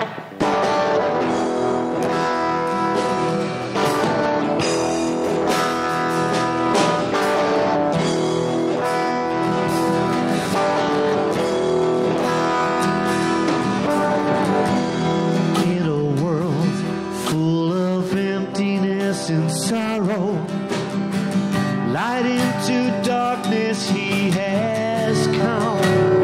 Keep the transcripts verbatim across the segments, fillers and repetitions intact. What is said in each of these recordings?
And sorrow, light into darkness he has come.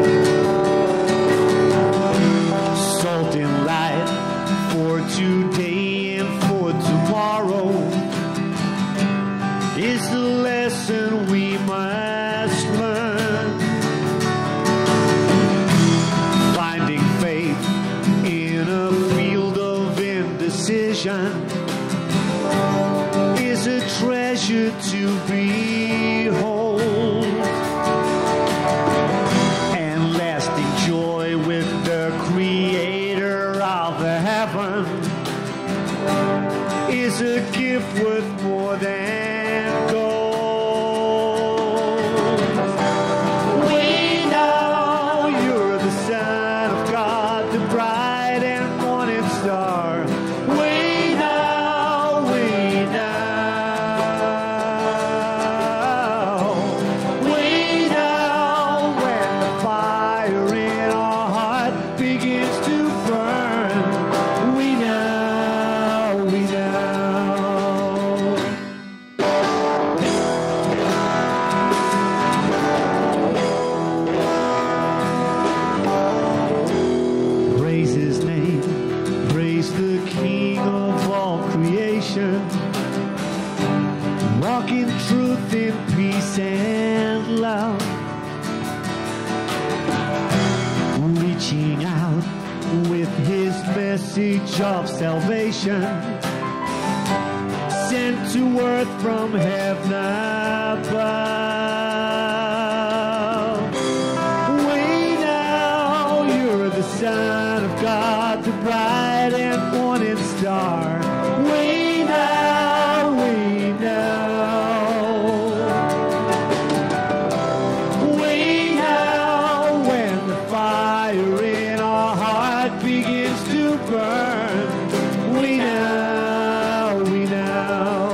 Salt and light for today and for tomorrow is the lesson we must learn. Finding faith in a field of indecision is a treasure to behold, and lasting joy with the Creator of the heaven is a gift worth more than gold. We know you're the Son of God, the bright and morning star. We know, we know. Walk in truth, in peace and love, reaching out with his message of salvation, sent to earth from heaven above. We know you're the Son of God, the bright and morning star. We know, we know. We know when the fire in our heart begins to burn. We know, we know.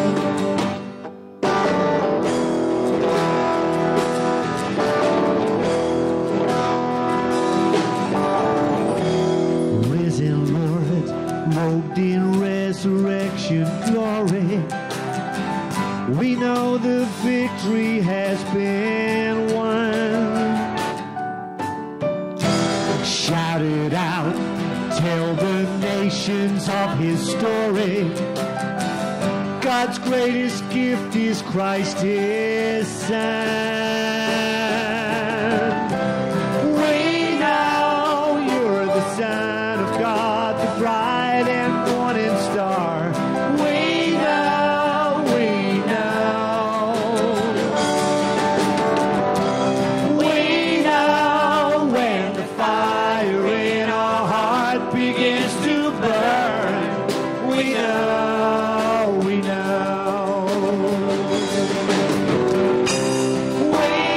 Risen Lord, robed in resurrection glory, we know the victory has been won. Shout it out, tell the nations of his story. God's greatest gift is Christ his Son. We know you're the Son of God, the bright and morning star. We know, we know. We know when the fire in our heart begins to burn. We know, we know. We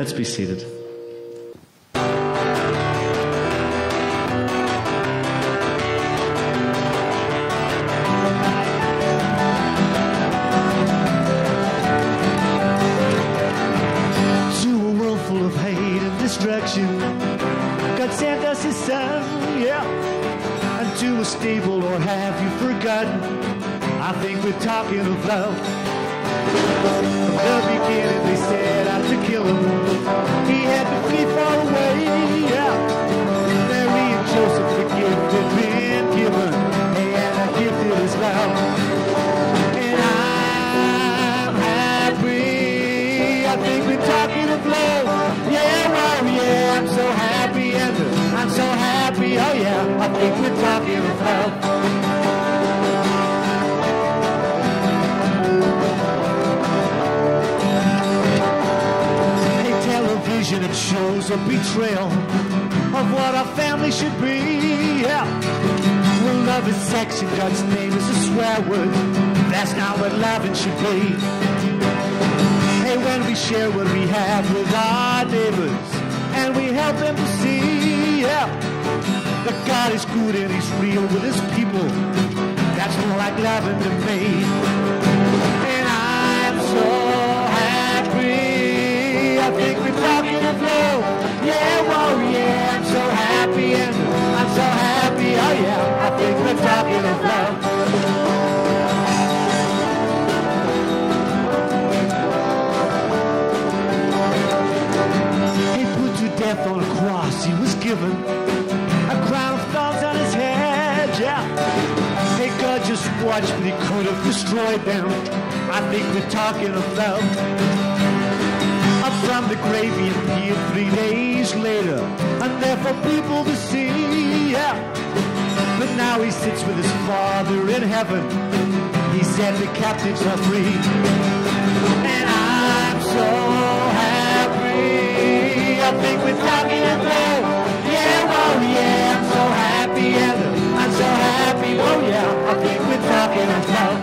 Let's be seated. God sent us his son, yeah, unto a stable, or have you forgotten? I think we're talking of love. From the beginning they set out to kill him. He had to flee far away, yeah. Mary and Joseph, the gift had been given, and that gift is love. And I'm happy, I think we're talking of love. Yeah, well, yeah, I'm so happy, and I'm so happy, oh yeah, I think we're talking of love. Hey, television, it shows a betrayal of what our family should be, yeah. Well, love is sex, and God's name is a swear word. That's not what loving should be. Hey, when we share what we have with our neighbors, and we help them to see, yeah, that God is good and he's real with his people, that's more like loving to me. And I'm so happy, I think we're talking of love. Yeah, well, yeah, I'm so happy, and I'm so happy, oh yeah, I think we're talking of love. Death on a cross, he was given a crown of thorns on his head, yeah. Hey, God just watched, but he could have destroyed them. I think we're talking of love. Up from the grave he appeared three days later, and there for people to see, yeah. But now he sits with his Father in heaven. He said the captives are free. And I'm so happy, I think we're talking of love. Yeah, well, yeah, I'm so happy, and I'm so happy, oh yeah, I think we're talking of love.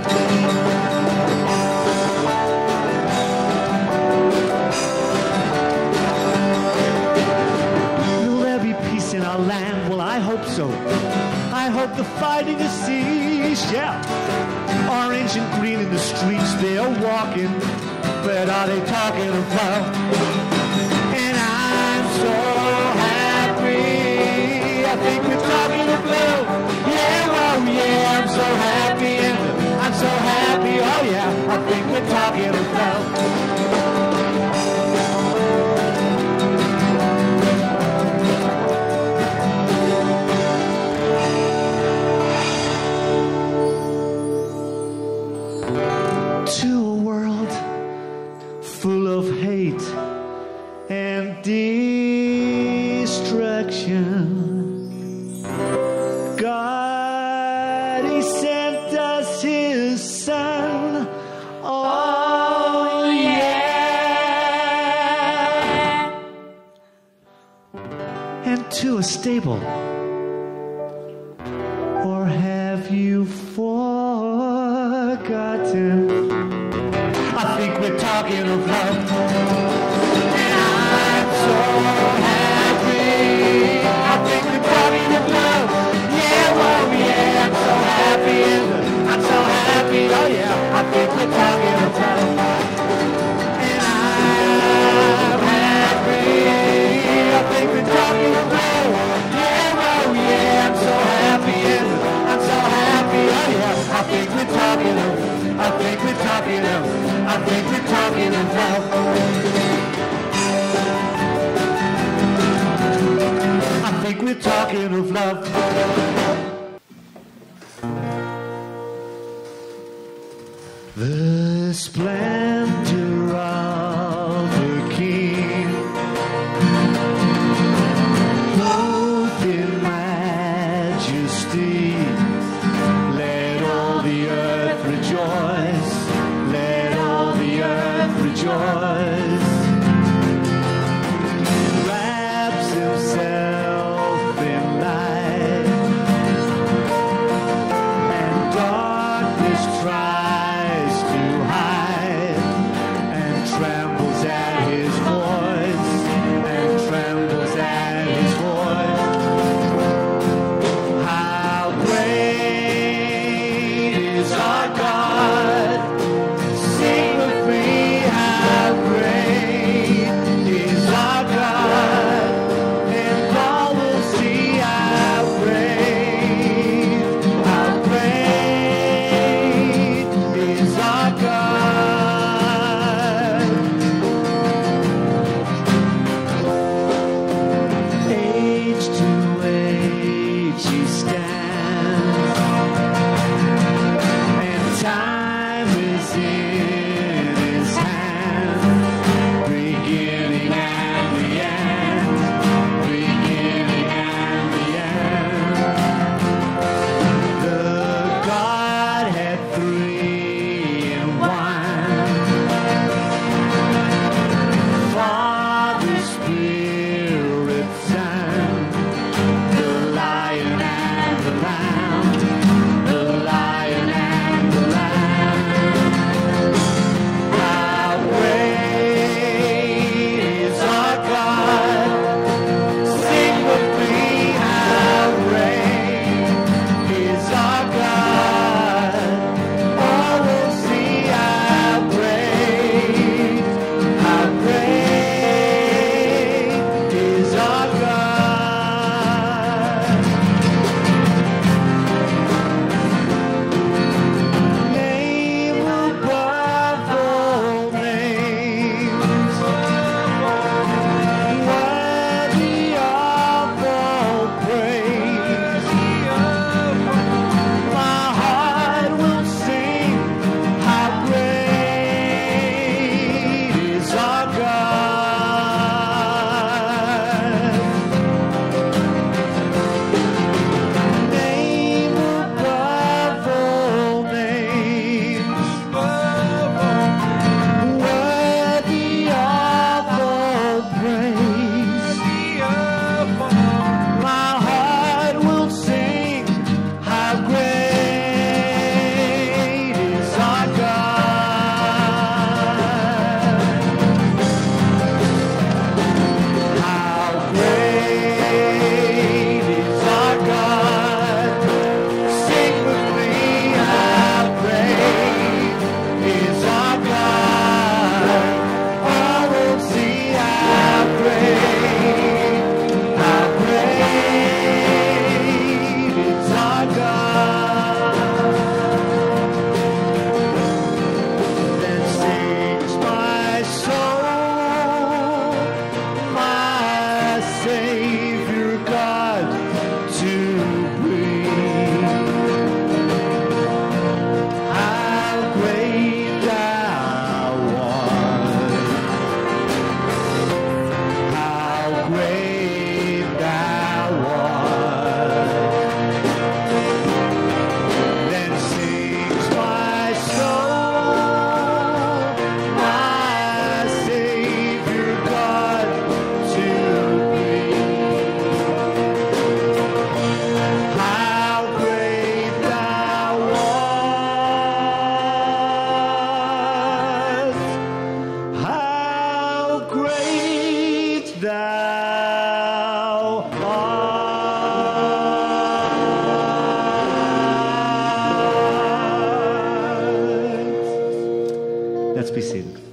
Will there be peace in our land? Well, I hope so. I hope the fighting has ceased, yeah. Orange and green in the streets, they're walking, but are they talking of love? So happy, I think we're talking of love. Yeah, well, yeah, I'm so happy, and I'm so happy, oh yeah, I think we're talking of love. To a world full of hate and destruction, God, he sent us his son, oh yeah, and to a stable, or have you forgotten? I think we're talking of love. So happy, I think we're talking of love. Yeah, well, yeah, I'm so happy, I'm so happy, oh yeah, I think we're talking of love. And I'm happy, I think we're talking of love. Yeah, well, yeah, I'm so happy, I'm so happy, oh yeah, I think we're talking of, I think we're talking of, I think we're talking of love. I think we're talking of love. The splendor of the King, clothed in majesty, let all the earth rejoice, let all the earth rejoice. Wraps himself in light, and darkness tries to hide. Let's be seated.